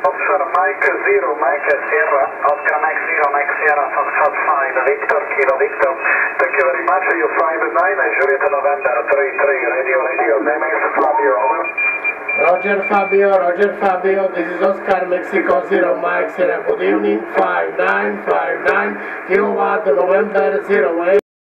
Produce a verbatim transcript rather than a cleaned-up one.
Oscar Mike zero, Mike Sierra, Oscar Mike zero, Mike Sierra, Foxtrot five, Victor, Kilo Victor. Thank you very much, you five nine, Juliet November three three, radio, radio, name is Fabio, over. Roger Fabio, Roger Fabio, this is Oscar Mexico zero, Mike Sierra, good evening, five nine, five nine, Kilowatt November zero eight.